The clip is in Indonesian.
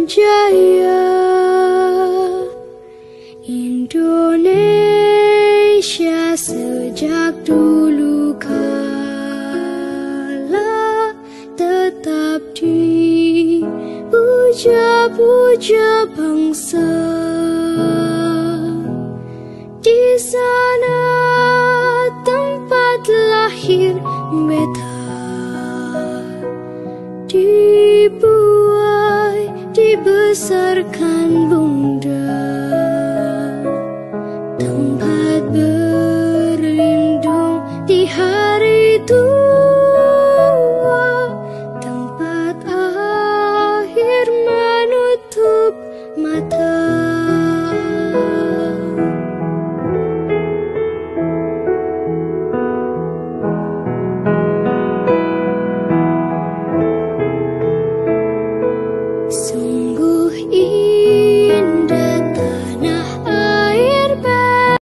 Jaya Indonesia sejak dulu kala tetap dipuja-puja bangsa. Di sana tempat lahir beta, dibuai, dibesarkan bunda, tempat berlindung di hari tua.